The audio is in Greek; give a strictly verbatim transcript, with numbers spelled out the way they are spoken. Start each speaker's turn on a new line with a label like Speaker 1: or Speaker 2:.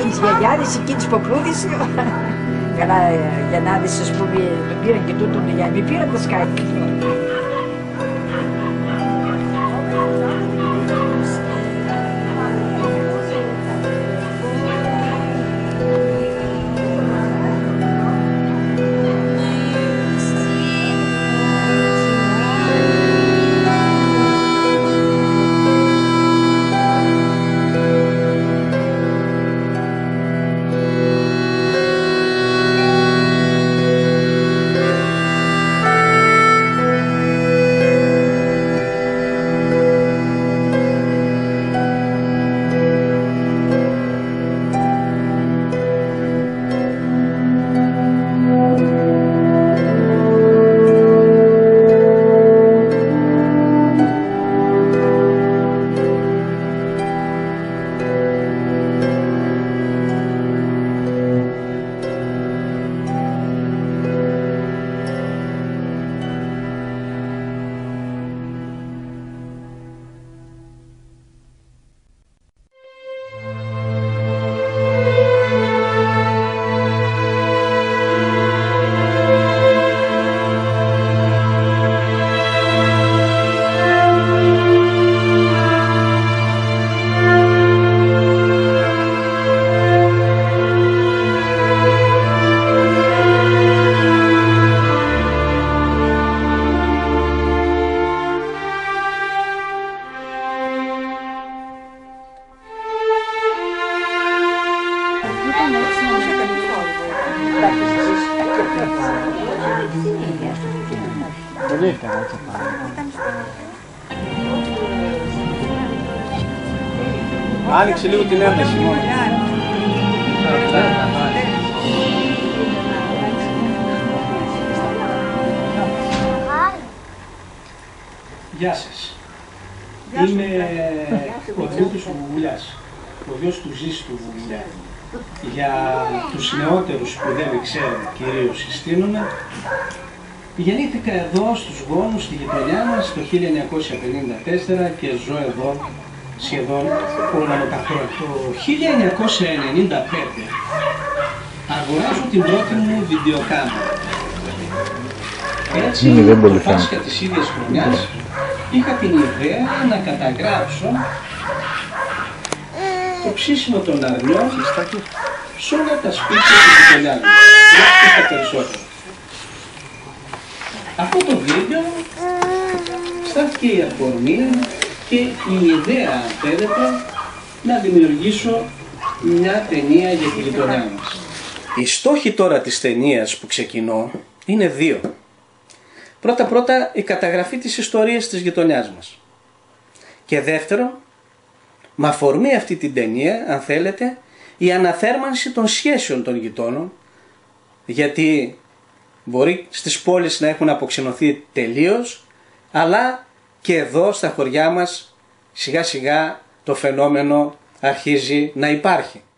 Speaker 1: τις γιαγιάδες, εκεί τις ποπλούδες. Καλά, για να δεις, ας πούμε, τον πήραν και τούτον, για να μην πήραν τα σκάκι.
Speaker 2: Πολύ καλά έτσι πάει. Άνοιξε λίγο την ένταση μόνο. Γεια σας. Είμαι ο Δημήτρης του Βουγουλιάς, ο γιος του Ζήση του Βουγουλιά. Για τους νεότερους που δεν ξέρουν, κυρίως συστήνομαι, γεννήθηκα εδώ στους Γόνους, στη γειτονιά μας, το χίλια εννιακόσια πενήντα τέσσερα και ζω εδώ σχεδόν όλα τα χρόνια. Το χίλια εννιακόσια ενενήντα πέντε αγοράζω την πρώτη μου βιντεοκάμερα. Έτσι, το Πάσχα της ίδιας χρονιάς, είχα την ιδέα να καταγράψω το ψήσιμο των αρνιών σε όλα τα σπίτια της γειτονιάς μου, τουλάχιστον τα περισσότερα. Αυτό το βίντεο στάθηκε η αφορμή και η ιδέα, αν θέλετε, να δημιουργήσω μια ταινία για τη γειτονιά μας. Οι στόχοι τώρα της ταινίας που ξεκινώ είναι δύο. Πρώτα-πρώτα η καταγραφή της ιστορίας της γειτονιάς μας. Και δεύτερο, με αφορμή αυτή την ταινία, αν θέλετε, η αναθέρμανση των σχέσεων των γειτόνων, γιατί μπορεί στις πόλεις να έχουν αποξενωθεί τελείως, αλλά και εδώ στα χωριά μας σιγά σιγά το φαινόμενο αρχίζει να υπάρχει.